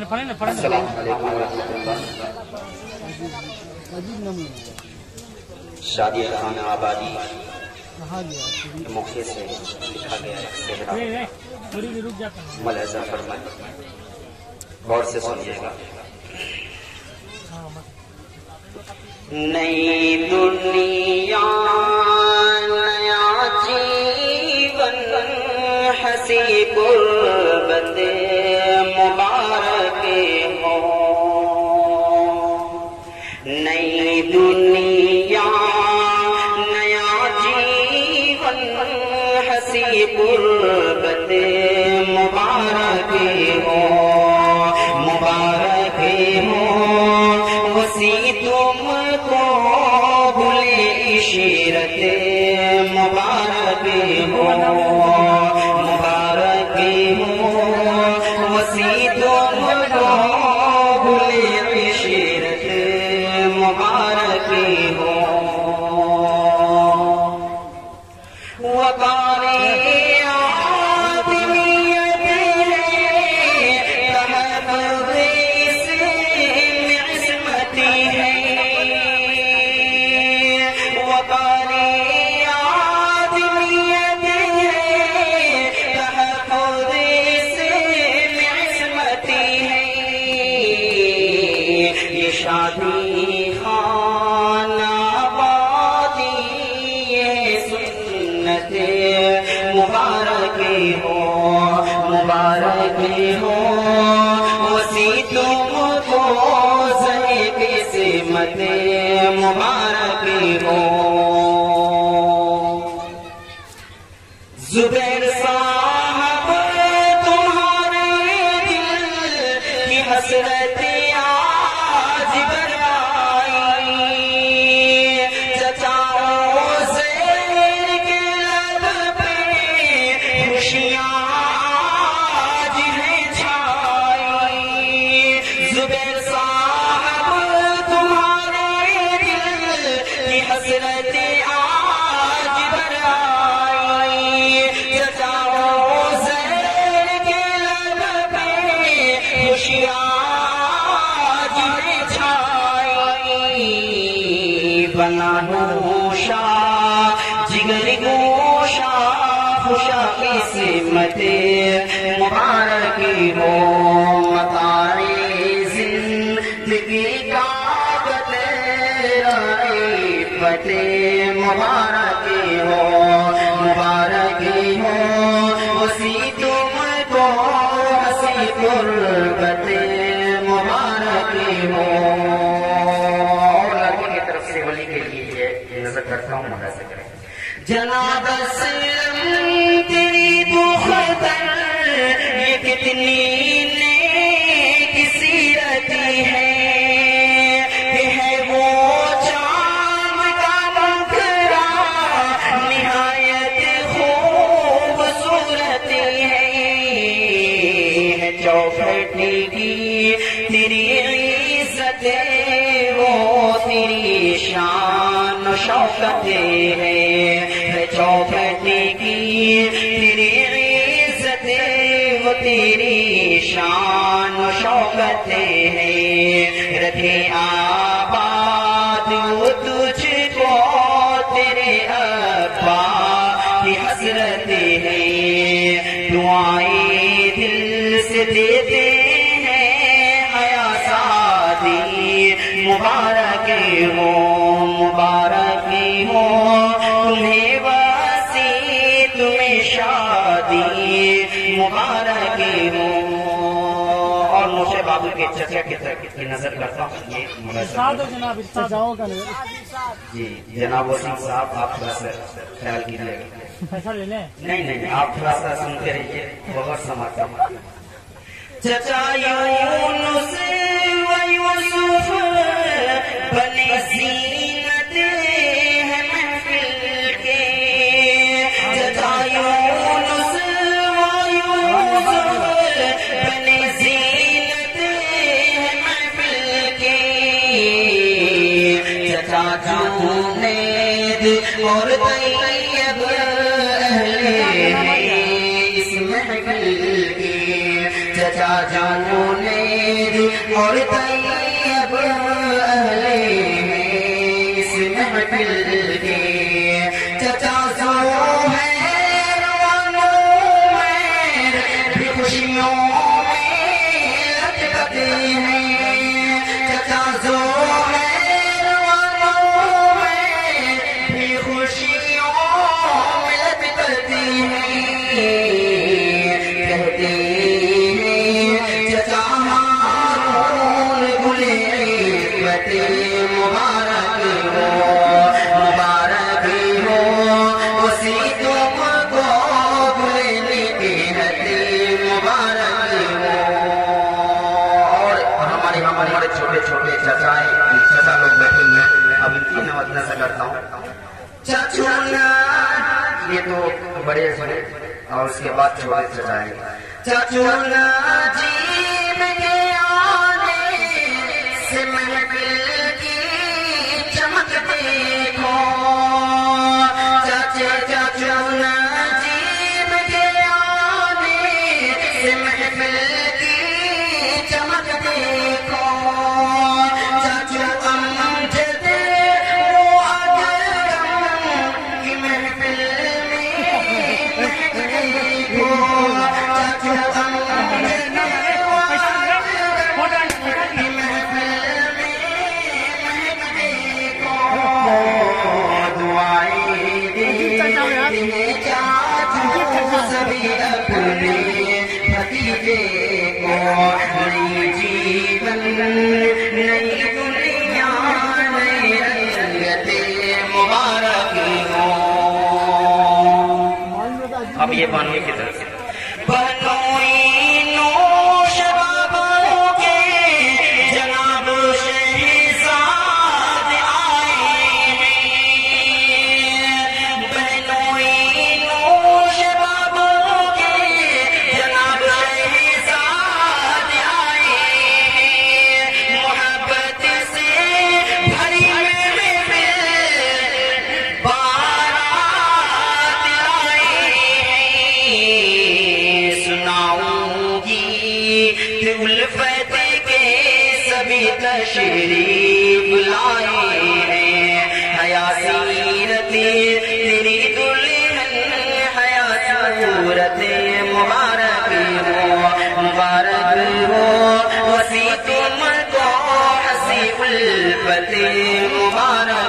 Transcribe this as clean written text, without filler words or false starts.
السلام علیکم ورحمۃ اللہ۔ شادی خانہ آبادی کے موقع سے لکھا گیا ہے صحرا، ملاحظہ فرمائیں، غور سے سنیے گا۔ نئی دنیا نیا جیون ہنسی قربت مبارک ہو، نئی دنیا نیا جیون ہنسی قربت مبارک ہو، مبارک ہو وسیع تم کو بھلے عشرت مبارک ہو، مبارک ہو وسیع تم کو بھلے عشرت مبارک ہو، وقار شادی خانہ آبادی یہ سنت مبارک ہو، مبارک ہو وسیع تم کو زہِ قسمت مبارک ہو، زبیر صاحب تمہارے دل کی حسرت بنا گوشا جگر گوشا خوشا قسمت مبارک ہو، متاع زندگی کا عافیت مبارک ہو، مبارک ہو وسیع تم کو ہنسی قربت مبارک ہو۔ کرتا ہوں ملاحظہ کریں، جناب اسلم تیری دختر یہ کتنی نیک سیرت ہے، کہ ہے وہ چاند کا مکھرا نہایت خوبصورت ہے، چوکھٹی کی تیری عزت وہ تیری شان شوکت ہے، چوکھٹی کی تیری عزت وہ تیری شان و شوکت ہے، رکھے آباد وہ تجھ کو تیرے ابا کی حسرت ہے، دعائیں دل سے دیتے ہیں حیا سادی مبارک ہو، مبارک ہو تمہیں وسیع تمہیں شادی مبارک ہو۔ اور نوشے بابو کے چچا کی طرف کی نظر کرتا ہوں، یہ جی جناب وسیم صاحب آپ تھوڑا سا خیال کیجیے، نہیں آپ تھوڑا سا سنتے رہیے، بہت سماعت ہوں۔ چچا یونس و یوسف بنے زینت ہے محفل کے، چچا یونس و یوسف بنے زینت ہے محفل کے، چچا جنید اور طیب اہل ہیں اس محفل کے، چچا جنید اور طیب اہل اس محفل کے چچا زہیر و نمیر بھی خوشیوں میں لٹکتے ہیں چچا زہیر و نمیر بھی خوشیوں میں لٹکتے ہیں کہتے ہیں چچا ہارون گلے مبارک ہو اسی تم کو گلے مبارک ہو اور ہمارے چھوٹے چھوٹے چچا لوگ بیٹھے ہوئے اب ان کی نوازنا سے کرتا ہوں چچونا یہ تو بڑے بڑے اور اس کے بعد چھوٹے چچا چچونا جیب کے آنے سے محفل کی چمک دیکھو چچونا جیب کے آنے سے محفل کی چمک دیکھو چچو امجد وہ اگر کی محفل میں دیکھو چچو امجد وہ اگر کی محفل میں دیکھو دعائیں دیتے ہیں چاچو سبھی اپنے بھتیجے کو نئی جیون نئی دنیا نئی رنگت مبارک ہو اب یہ بانوی کی طرف سے بنوئی نوش بابوں کے جناب شہزاد آئے ہیں بنوئی نوش بابوں کے جناب شہزاد آئے ہیں محبت سے بھری محفل بارات آئے ہیں سناؤں گی کہ الفت کے سبھی تشریف لائے ہیں حیا سیرت تیری دلہن حیا صورت مبارک ہو وسیع تم کو ہنسی الفت مبارک